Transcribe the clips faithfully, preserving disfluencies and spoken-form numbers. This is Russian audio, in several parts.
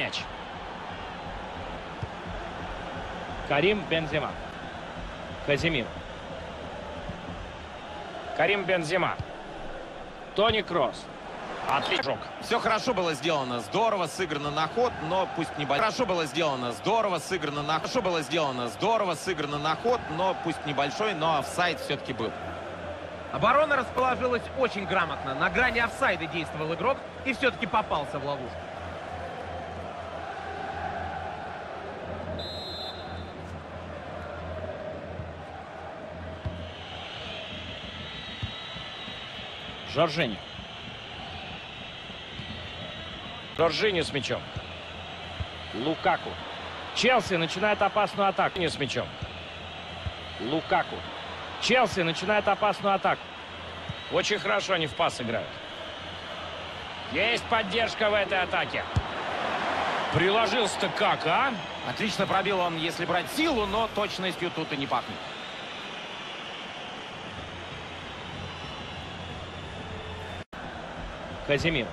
мяч. Карим Бензема. Казимир. Карим Бензема. Тони Кросс. Отлично. Все хорошо было сделано, здорово сыграно на ход, но пусть небольшой. Хорошо было сделано, здорово сыграно на Хорошо было сделано, здорово сыграно на ход, но пусть небольшой, но офсайд все-таки был. Оборона расположилась очень грамотно. На грани офсайда действовал игрок и все-таки попался в ловушку. Жоржиньо. Жоржиньо с мячом. Лукаку. Челси начинает опасную атаку. Не с мячом. Лукаку. Челси начинает опасную атаку. Очень хорошо они в пас играют. Есть поддержка в этой атаке. Приложился-то как, а? Отлично пробил он, если брать силу, но точностью тут и не пахнет. Казимир.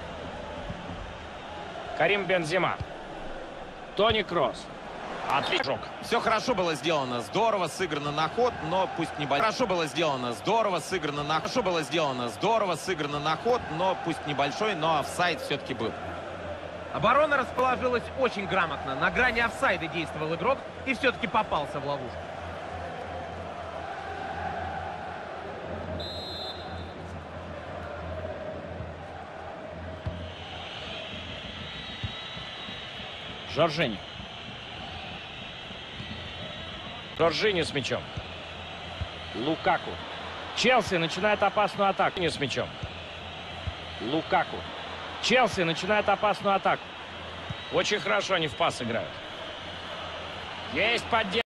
Карим Бензема. Тони Кросс. Отлично. Все хорошо было сделано, здорово сыграно на ход, но пусть небольшой. Хорошо было сделано, здорово сыграно на Хорошо было сделано, здорово сыграно на ход, но пусть небольшой, но офсайд все-таки был. Оборона расположилась очень грамотно. На грани офсайда действовал игрок и все-таки попался в ловушку. Жоржиньо. Жоржиньо с мячом. Лукаку. Челси начинает опасную атаку. Не с мячом. Лукаку. Челси начинает опасную атаку. Очень хорошо они в пас играют. Есть поддержка.